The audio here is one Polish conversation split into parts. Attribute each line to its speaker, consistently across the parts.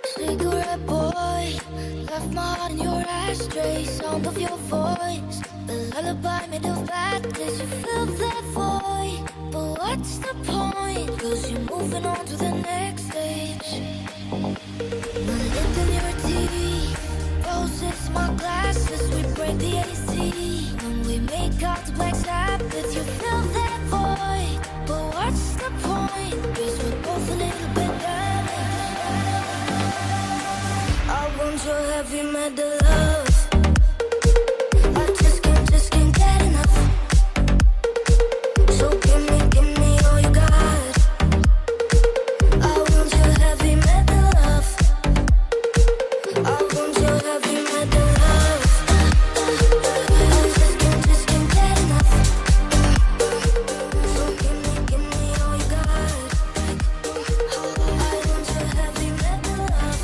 Speaker 1: Cigarette boy, left my heart in your ashtray. Sound of your voice, the lullaby made of bad days. You fill that void, but what's the point? Cause you're moving on to the next stage. The lip in your teeth, roses, my glasses. We break the AC when we make out the black Sabbath. You fill that void, but what's the point? Cause we're both a little bit damaged. I want your heavy metal love. I just can't get enough. So give me all you got. I want your heavy metal love. I want your heavy metal love. I just can't get enough. So give me all you got. I want your heavy metal love.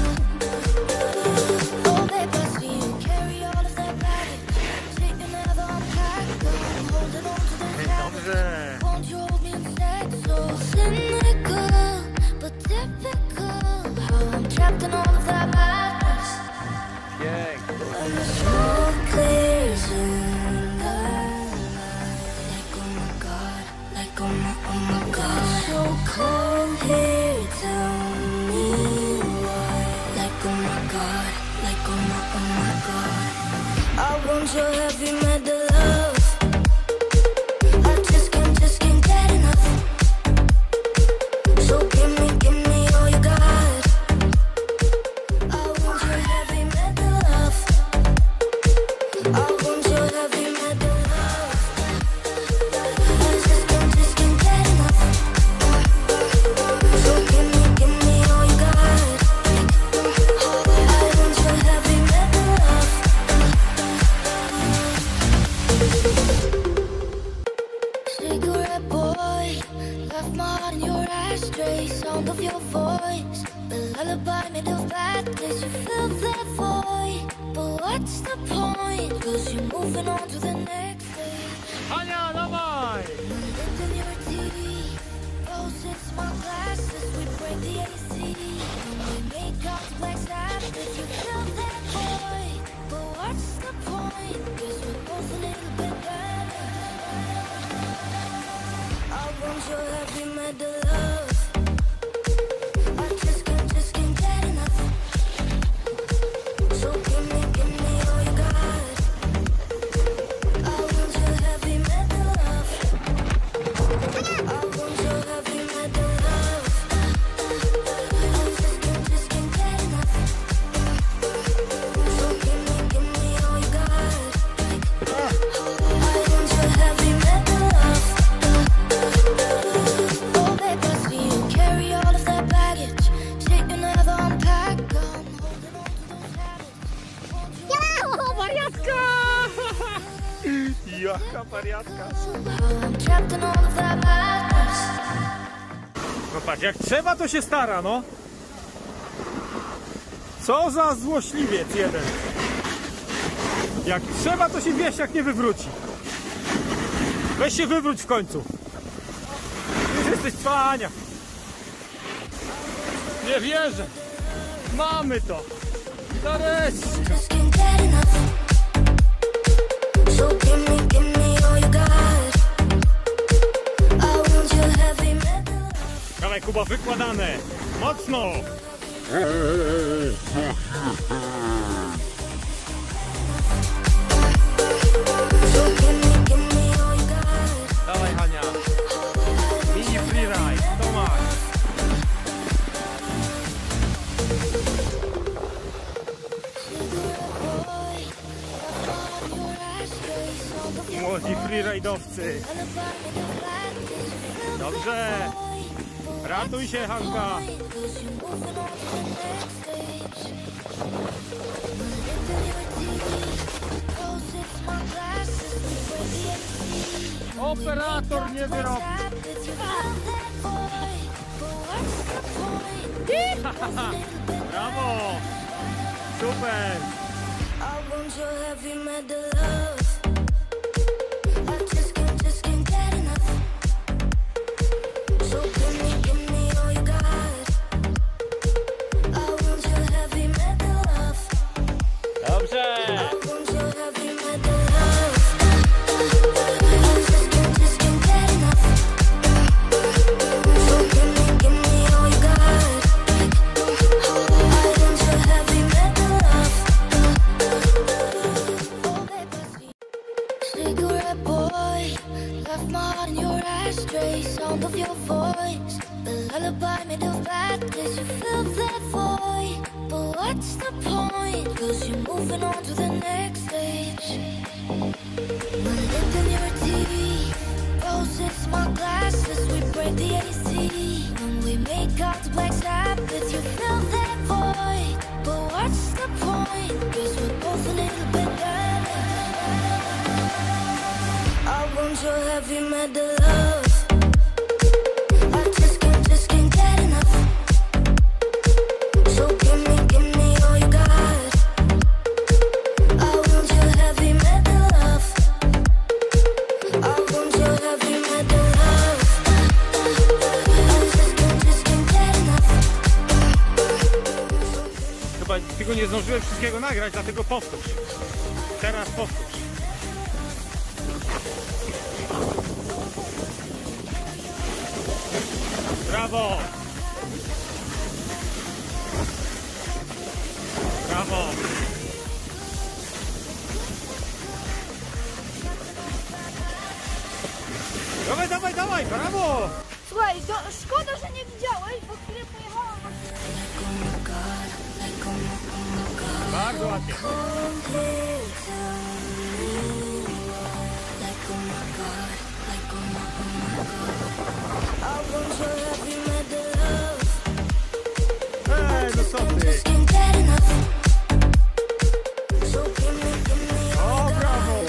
Speaker 1: Oh babe, I see you carry all of that baggage. Take another unpack, I'm holding on to the habit. Won't you hold me instead? So cynical, but typical. How I'm trapped in all of that madness. When the smoke clears in the night, like oh my god, like oh my god. So cold here, tell me why. Like oh my god, like oh my god. I want your heavy metal love. I just can't get enough. So give me all you got. I want your heavy metal love. I want your heavy metal love. I just can't get enough. So give me all you got. I want your heavy metal love. Cigarette boy, left my heart in your ashtray. Sound of your voice, the lullaby made of bad days. You fill that void, but what's the point? Cause you're moving on to the next stage.
Speaker 2: Hania, dawaj!
Speaker 1: The lip in your teeth, roses, my glasses. We break the AC when we make out the black Sabbath. You fill that void, but what's the point? Cause we're both a little bit damaged. I want your heavy metal love. I just can't get enough. So give me all you got. I want your heavy metal love. I want your heavy metal love. I just can't get enough. So give me all you got. I want your heavy metal love. Oh babe, I see you carry all of that baggage. Take another unpack, I'm holding on to those habits. Won't you
Speaker 2: O, wariatka! Jaka wariatka!
Speaker 1: how I'm trapped in all of that madness.
Speaker 2: No patrz, jak trzeba to się stara, no. Co za złośliwiec jeden. Jak trzeba to się wieszak nie wywróci. Weź się wywróć w końcu. Już jesteś cwania. Nie wierzę. Mamy to. Nareszcie.
Speaker 1: Just can't get enough. So give me all you got. I want your heavy metal.
Speaker 2: Dawaj Kuba, wykładane. Mocno.
Speaker 1: So give me all you got.
Speaker 2: Dawaj Hania. Mini freeride. Tomasz. Młodzi freeride'owcy. Dobrze. Ratuj się, Hanka. Operator nie wyrobi. Brawo. Super.
Speaker 1: I want your heavy metal love. I just can't get enough. So give me all you got. I want fill that void, but what's the point? Cause you're moving on to the next stage. My lip in your teeth, roses, my glasses, we break the AC. When we make out the Black Sabbath, you fill that void, but what's the point? Cause we're both a little bit damaged. I want your heavy metal love. I just can't get enough. So give me all you got. I want your heavy metal love. I want your heavy metal love. I just can't get enough.
Speaker 2: Chyba tego nie zdążyłem wszystkiego nagrać, dlatego powtórz. Teraz powtórz. Brawo! Brawo! Dawaj, dawaj, dawaj! Brawo!
Speaker 3: Słuchaj, szkoda, że nie widziałeś, bo chwilę pojechałam.
Speaker 2: Bardzo ładnie. No co ty? O, brawo!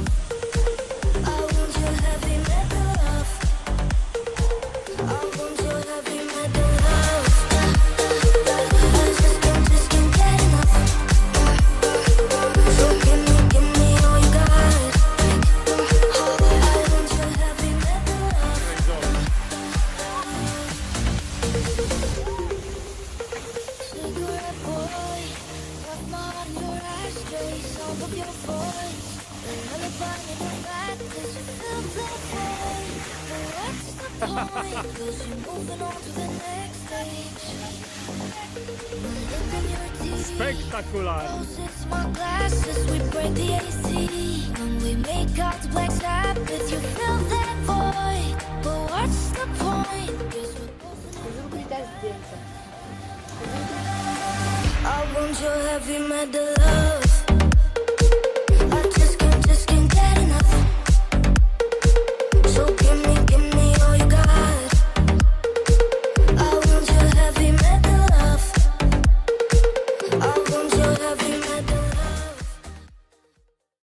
Speaker 1: Cause you're moving on to the next stage. My lip in your teeth,
Speaker 2: Spektakularnie.
Speaker 1: roses, my glasses, we break the AC. When we make out the Black Sabbath, you fill that void, but what's the point? Cause we're both
Speaker 3: Zrób też zdjęcie.
Speaker 1: I want your heavy metal love.